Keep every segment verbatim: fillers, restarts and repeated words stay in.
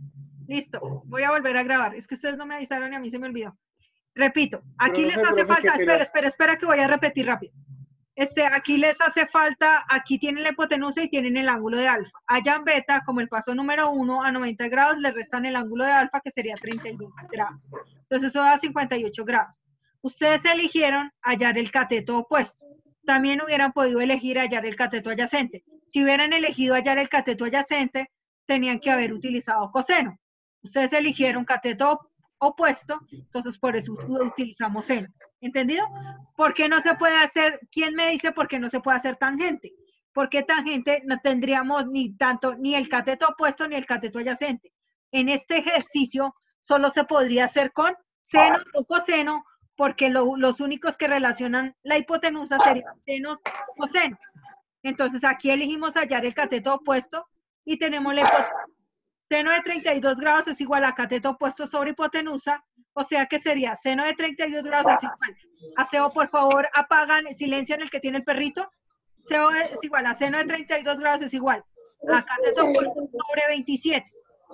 Listo, voy a volver a grabar. Es que ustedes no me avisaron y a mí se me olvidó. Repito, aquí Profe, les hace profe, falta, que espera, quería- espera, espera que voy a repetir rápido. Este, aquí les hace falta, aquí tienen la hipotenusa y tienen el ángulo de alfa. Allá en beta, como el paso número uno a noventa grados, le restan el ángulo de alfa, que sería treinta y dos grados. Entonces eso da cincuenta y ocho grados. Ustedes eligieron hallar el cateto opuesto. También hubieran podido elegir hallar el cateto adyacente. Si hubieran elegido hallar el cateto adyacente, tenían que haber utilizado coseno. Ustedes eligieron cateto opuesto, entonces por eso utilizamos seno. ¿Entendido? ¿Por qué no se puede hacer? ¿Quién me dice por qué no se puede hacer tangente? Porque tangente no tendríamos ni tanto, ni el cateto opuesto ni el cateto adyacente. En este ejercicio solo se podría hacer con seno o coseno, porque lo, los únicos que relacionan la hipotenusa serían senos o cosenos. Entonces aquí elegimos hallar el cateto opuesto y tenemos la hipotenusa. Seno de treinta y dos grados es igual a cateto opuesto sobre hipotenusa, o sea que sería seno de treinta y dos grados es igual a C O, por favor, apagan, silencio en el que tiene el perrito. C O es igual a seno de treinta y dos grados es igual a cateto opuesto sobre veintisiete.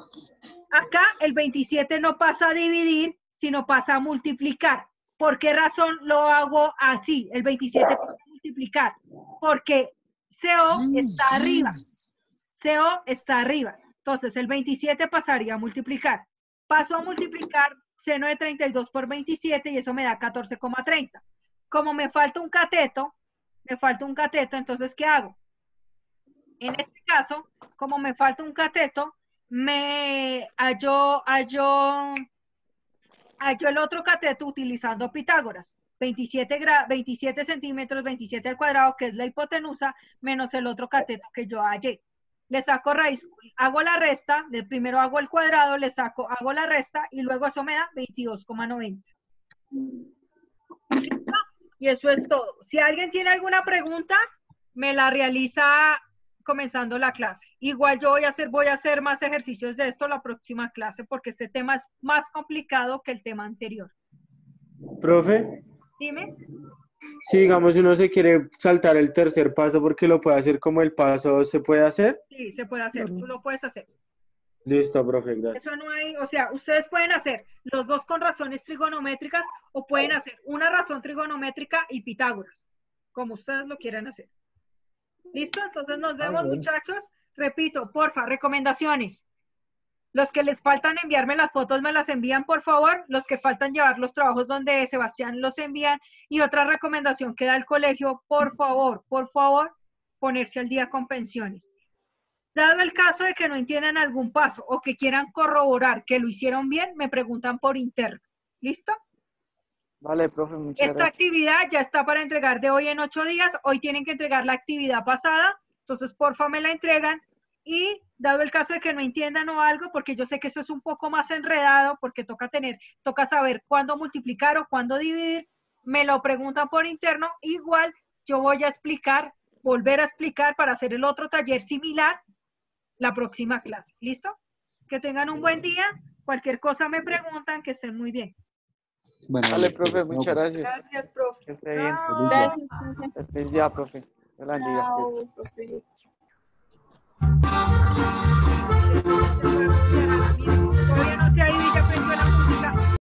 Acá el veintisiete no pasa a dividir, sino pasa a multiplicar. ¿Por qué razón lo hago así? El veintisiete pasa a multiplicar. Porque C O está arriba. C O está arriba. Entonces, el veintisiete pasaría a multiplicar. Paso a multiplicar seno de treinta y dos por veintisiete y eso me da catorce coma treinta. Como me falta un cateto, me falta un cateto, entonces, ¿qué hago? En este caso, como me falta un cateto, me hallo, hallo, hallo el otro cateto utilizando Pitágoras. veintisiete, veintisiete centímetros, veintisiete al cuadrado, que es la hipotenusa, menos el otro cateto que yo hallé. Le saco raíz, hago la resta, de primero hago el cuadrado, le saco, hago la resta y luego eso me da veintidós coma noventa. Y eso es todo. Si alguien tiene alguna pregunta, me la realiza comenzando la clase. Igual yo voy a hacer, voy a hacer más ejercicios de esto la próxima clase porque este tema es más complicado que el tema anterior. Profe, Dime. si digamos uno se quiere saltar el tercer paso porque lo puede hacer como el paso, ¿se puede hacer? Sí, se puede hacer, tú lo puedes hacer. Listo, profe, gracias. Eso no hay, o sea, ustedes pueden hacer los dos con razones trigonométricas o pueden hacer una razón trigonométrica y Pitágoras, como ustedes lo quieran hacer. ¿Listo? Entonces nos vemos, muchachos. Repito, porfa, recomendaciones. Los que les faltan enviarme las fotos me las envían, por favor. Los que faltan llevar los trabajos donde Sebastián los envían. Y otra recomendación que da el colegio, por favor, por favor, ponerse al día con pensiones. Dado el caso de que no entiendan algún paso o que quieran corroborar que lo hicieron bien, me preguntan por interno. ¿Listo? Vale, profe, muchas Esta gracias. actividad ya está para entregar de hoy en ocho días. Hoy tienen que entregar la actividad pasada. Entonces, porfa, me la entregan. Y dado el caso de que no entiendan o algo, porque yo sé que eso es un poco más enredado, porque toca tener, toca saber cuándo multiplicar o cuándo dividir, me lo preguntan por interno. Igual yo voy a explicar, volver a explicar para hacer el otro taller similar la próxima clase. ¿Listo? Que tengan un buen día. Cualquier cosa me preguntan, que estén muy bien. Bueno, vale, profe, muchas gracias. Gracias, profe. Que esté bien. Gracias, profe. Feliz día, profe. Dios la bendiga. Chao, profe. Todavía no se ha ido y ya pensó en la